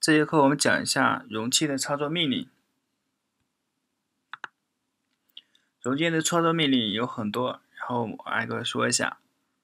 这节课我们讲一下容器的操作命令。容器的操作命令有很多，然后我挨个说一下。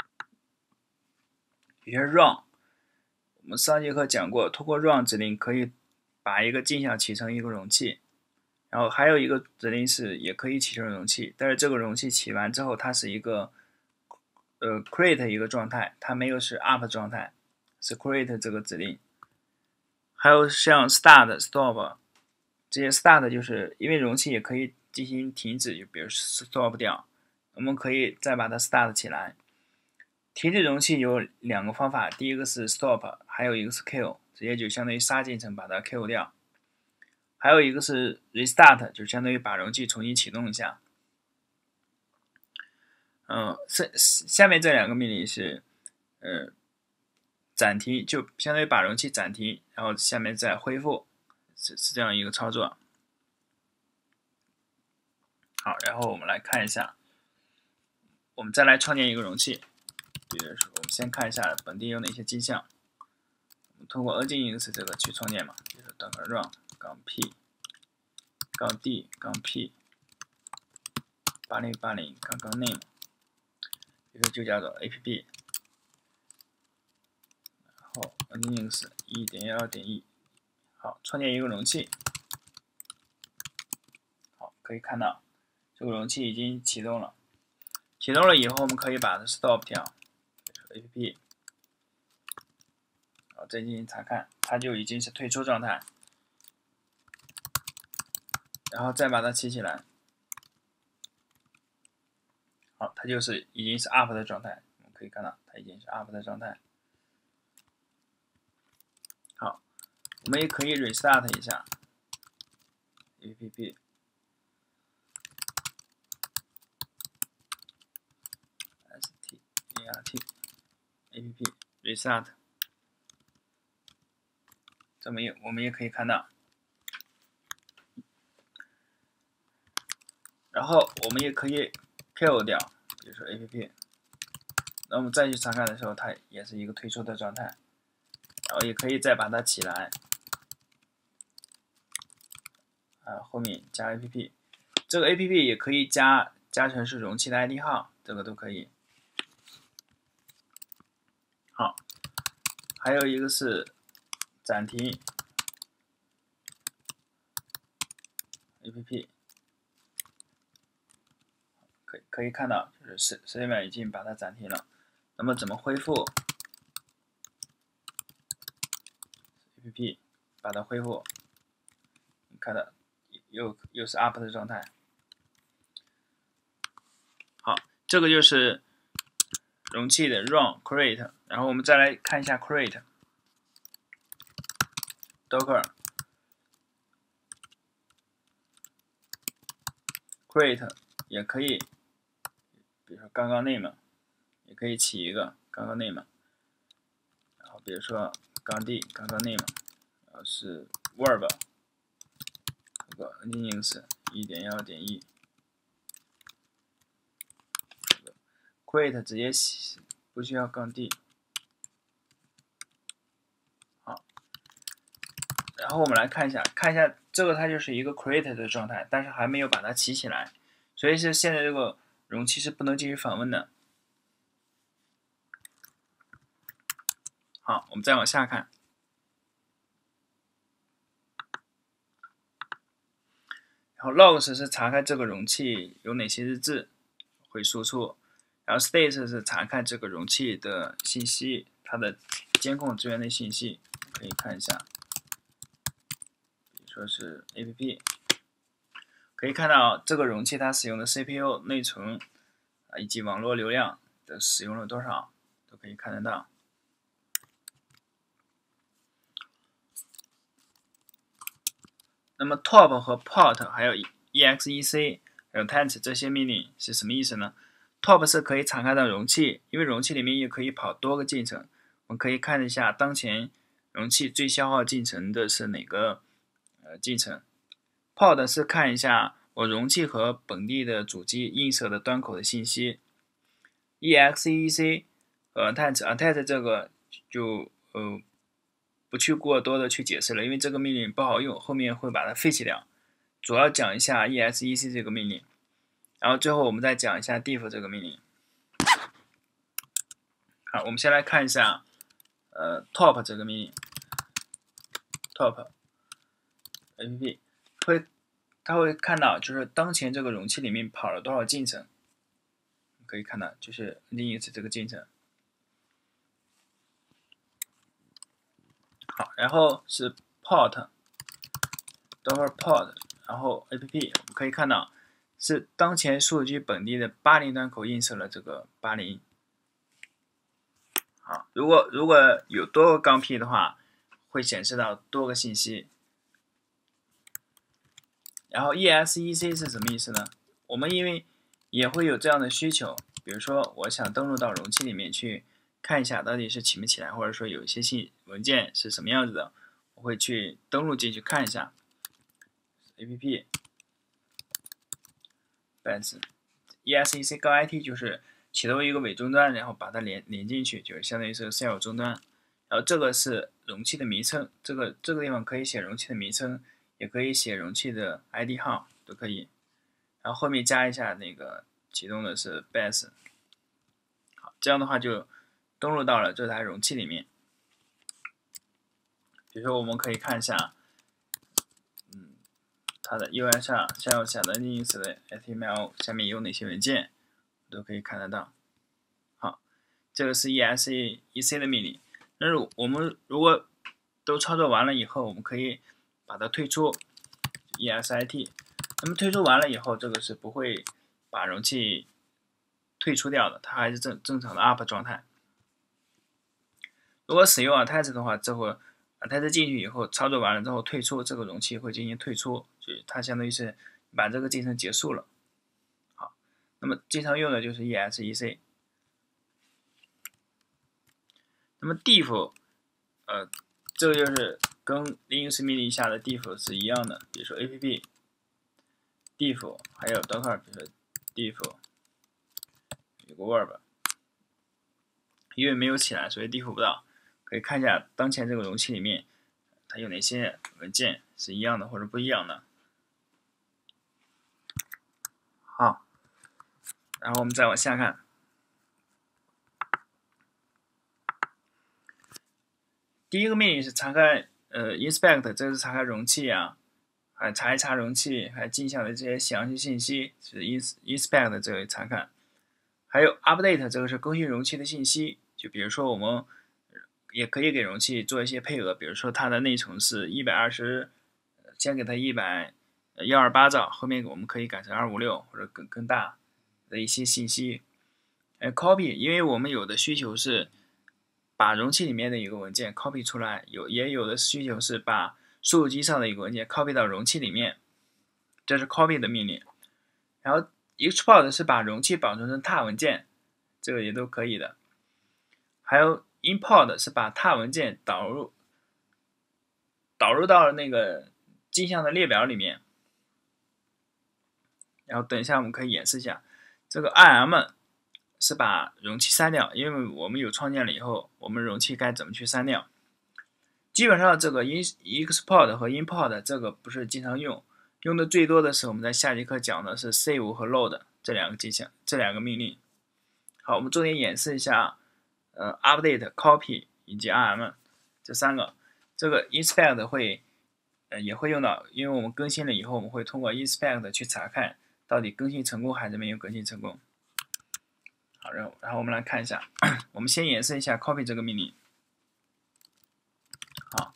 比如 run， 我们上节课讲过，通过 run 指令可以把一个镜像启成一个容器。然后还有一个指令是也可以启成容器，但是这个容器启完之后，它是一个create 一个状态，它没有是 up 状态，是 create 这个指令。还有像 start、stop 这些 start 就是因为容器也可以进行停止，就比如 stop 掉，我们可以再把它 start 起来。停止容器有两个方法，第一个是 stop， 还有一个是 kill， 直接就相当于杀进程把它 kill 掉。还有一个是 restart， 就相当于把容器重新启动一下。下面这两个命令是暂停，就相当于把容器暂停，然后下面再恢复，是这样一个操作。好，然后我们来看一下，我们再来创建一个容器。比如说，我们先看一下本地有哪些镜像。我们通过 nginx 这个去创建嘛，比如说 .run -p -d -p 8080 -name， 比如说就叫做 app， 然后 nginx 1.1.1， 好，创建一个容器。好，可以看到这个容器已经启动了。启动了以后，我们可以把它 stop 掉，比如说 app， 好，再进行查看，它就已经是退出状态。然后再把它起来，好，它就是已经是 up 的状态。我们可以看到，它已经是 up 的状态。好，我们也可以 restart 一下 app， start app restart， 这么我们也可以看到。然后我们也可以 kill 掉，比如说 app， 那我们再去查看的时候，它也是一个退出的状态。然后也可以再把它起来，后面加 app， 这个 app 也可以加成是容器的 ID 号，这个都可以。好，还有一个是暂停 app， 可以看到就是实际上已经把它暂停了。那么怎么恢复 app 把它恢复？你看到又是 up 的状态。好，这个就是容器的 run create， 然后我们再来看一下 create docker create 也可以，比如说刚刚 name 也可以起一个刚刚 name， 然后比如说刚 d 刚刚 name， 然后是 verb 这个 nginx 1.1.1。create 直接不需要杠 d。 好，然后我们来看一下这个它就是一个 create 的状态，但是还没有把它起起来，所以是现在这个容器是不能进行访问的。好，我们再往下看，然后 logs 是查看这个容器有哪些日志会输出，然后 state 是查看这个容器的信息，它的监控资源的信息，可以看一下，比如说是 app， 可以看到这个容器它使用的 CPU 内存以及网络流量的使用了多少，都可以看得到。那么 top 和 port 还有 exec 还有 tent 这些命令是什么意思呢？ top 是可以查看到容器，因为容器里面也可以跑多个进程，我们可以看一下当前容器最消耗进程的是哪个进程。port 是看一下我容器和本地的主机映射的端口的信息。exec 和 tent 这个就不去过多的去解释了，因为这个命令不好用，后面会把它废弃掉。主要讲一下 exec 这个命令，然后最后我们再讲一下 diff 这个命令。好，我们先来看一下top 这个命令 top app 它会看到就是当前这个容器里面跑了多少进程，可以看到就是 Linux 这个进程。好，然后是 port port， 然后 app 我们可以看到是当前数据本地的80端口映射了这个80。好，如果有多个钢 P 的话，会显示到多个信息。然后 exec 是什么意思呢？我们因为也会有这样的需求，比如说我想登录到容器里面去看一下到底是起没起来，或者说有一些文件是什么样子的，我会去登录进去看一下。app base exec 杠 it 就是启动一个伪终端，然后把它连进去，就是相当于是个 shell 终端。然后这个是容器的名称，这个地方可以写容器的名称，也可以写容器的 ID 号，都可以。然后后面加一下那个启动的是 base。好，这样的话就登录到了这台容器里面。比如说我们可以看一下，它的 UI 上 shell 下的 Linux 的 HTML 下面有哪些文件，都可以看得到。好，这个是 exec 的命令。那我们如果都操作完了以后，我们可以把它退出 exit。那么退出完了以后，这个是不会把容器退出掉的，它还是正常的 up 状态。如果使用 attach 的话，这会 attach 进去以后，操作完了之后退出，这个容器会进行退出，就是它相当于是把这个进程结束了。好，那么经常用的就是 exec。那么 diff， 这个就是跟 Linux 命令下的 diff 是一样的，比如说 app diff， 还有 docker， 比如说 diff 有个 verb， 因为没有起来，所以 diff 不到。可以看一下当前这个容器里面它有哪些文件是一样的或者不一样的。好，然后我们再往下看。第一个命令是查看inspect， 这是查看容器啊，还查一查容器还镜像的这些详细信息，是 inspect 这个查看。还有 update， 这个是更新容器的信息，就比如说我们也可以给容器做一些配额，比如说它的内存是120，先给它128兆，后面我们可以改成256或者更大的一些信息。copy， 因为我们有的需求是把容器里面的一个文件 copy 出来，也有的需求是把输入机上的一个文件 copy 到容器里面，这是 copy 的命令。然后 export 是把容器保存成踏文件，这个也都可以的。还有 import 是把踏文件导入到那个镜像的列表里面。然后等一下我们可以演示一下，这个 im 是把容器删掉，因为我们有创建了以后，我们容器该怎么去删掉？基本上这个 export 和 import 这个不是经常用，用的最多的是我们在下节课讲的是 save 和 load 这两个命令。好，我们重点演示一下update、copy 以及 im 这三个。这个 inspect 会也会用到，因为我们更新了以后，我们会通过 inspect 去查看到底更新成功还是没有更新成功。好，然后我们来看一下，我们先演示一下 copy 这个命令。好，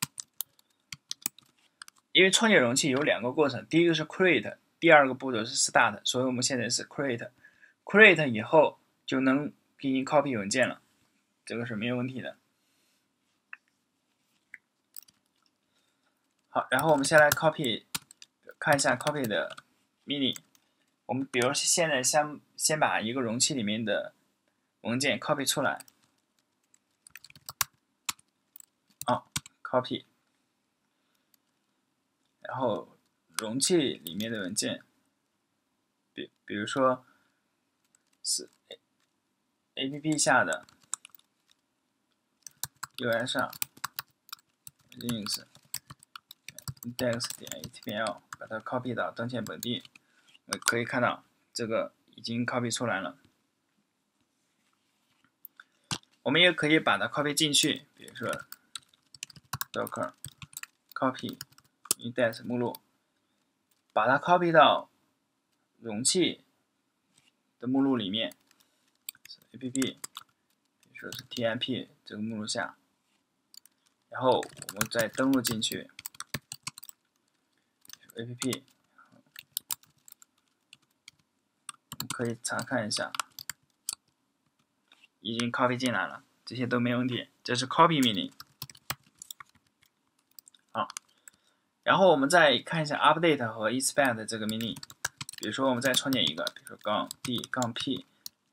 因为创建容器有两个过程，第一个是 create， 第二个步骤是 start， 所以我们现在是 create 以后就能进行 copy 文件了，这个是没有问题的。好，然后我们先来 copy， 看一下 copy 的命令。我们比如现在先把一个容器里面的文件 copy 出来。copy， 然后容器里面的文件，比如说是 app 下的 UI 上 ，Linux index 点 html 把它 copy 到当前本地，我们可以看到这个已经 copy 出来了。我们也可以把它 copy 进去，比如说 docker copy index 目录，把它 copy 到容器的目录里面 ，app， 比如说是 tmp 这个目录下，然后我们再登录进去 app， 我们可以查看一下，已经 copy 进来了，这些都没问题，这是 copy 命令。好，然后我们再看一下 update 和 inspect 这个命令。比如说，我们再创建一个，比如说-d-p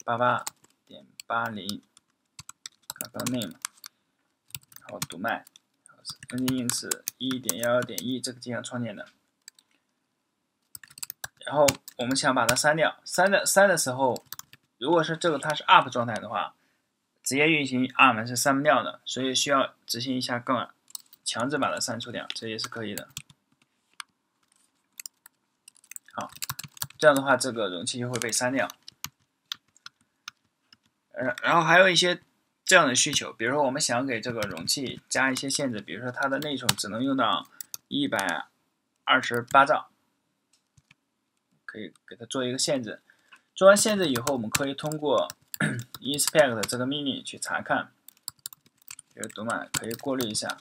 88.80 name， 然后读卖，然后是Nginx 1.11.1这个进行创建的。然后我们想把它删掉，删的时候，如果是这个它是 up 状态的话，直接运行 ARM 是删不掉的，所以需要执行一下更强制把它删除掉，这也是可以的。好，这样的话这个容器就会被删掉。然后还有一些这样的需求，比如说我们想给这个容器加一些限制，比如说它的内存只能用到128兆，可以给它做一个限制。做完限制以后，我们可以通过inspect 这个命令去查看，比如读码可以过滤一下，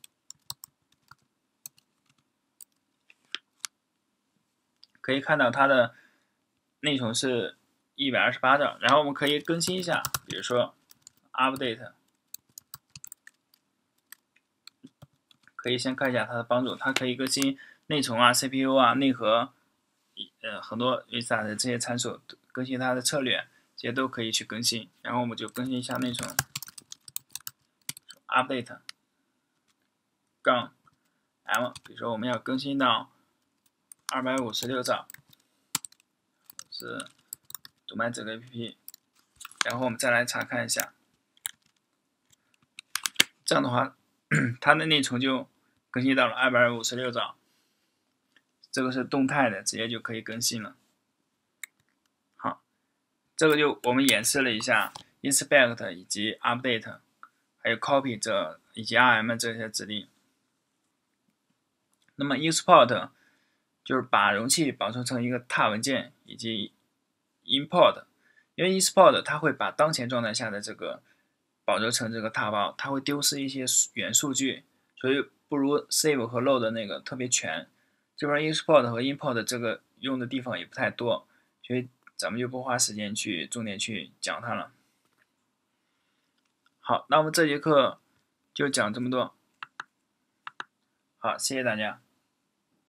可以看到它的内存是128兆，然后我们可以更新一下，比如说 update， 可以先看一下它的帮助，它可以更新内存啊、CPU 啊、内核，很多 visa 的这些参数，更新它的策略，这些都可以去更新。然后我们就更新一下内存 ，update 杠 m， 比如说我们要更新到256兆，是读卖这个 APP， 然后我们再来查看一下，这样的话，它的内存就更新到了256兆。这个是动态的，直接就可以更新了。好，这个就我们演示了一下 inspect 以及 update， 还有 copy 以及 rm 这些指令。那么 export 就是把容器保存成一个踏文件，以及 import， 因为 export 它会把当前状态下的这个保留成这个踏包，它会丢失一些元数据，所以不如 save 和 load 那个特别全。这边 export 和 import 这个用的地方也不太多，所以咱们就不花时间去重点去讲它了。好，那我们这节课就讲这么多。好，谢谢大家。